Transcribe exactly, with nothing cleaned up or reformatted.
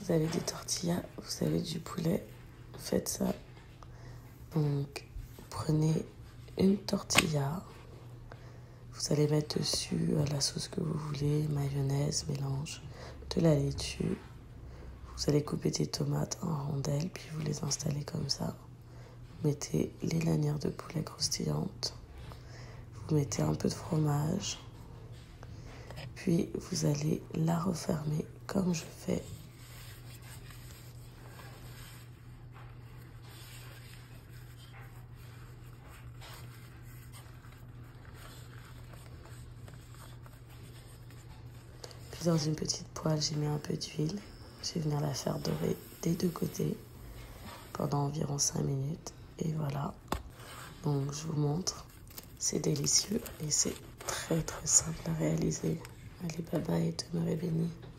vous avez des tortillas, vous avez du poulet, faites ça. Donc, prenez une tortilla, vous allez mettre dessus la sauce que vous voulez, mayonnaise, mélange, de la laitue. Vous allez couper des tomates en rondelles, puis vous les installez comme ça. Vous mettez les lanières de poulet croustillantes. Vous mettez un peu de fromage. Puis vous allez la refermer comme je fais. Puis dans une petite poêle, j'ai mis un peu d'huile. Je vais venir la faire dorer des deux côtés pendant environ cinq minutes. Et voilà. Donc je vous montre. C'est délicieux et c'est très très simple à réaliser. Allez, bye bye et demeurez bénis.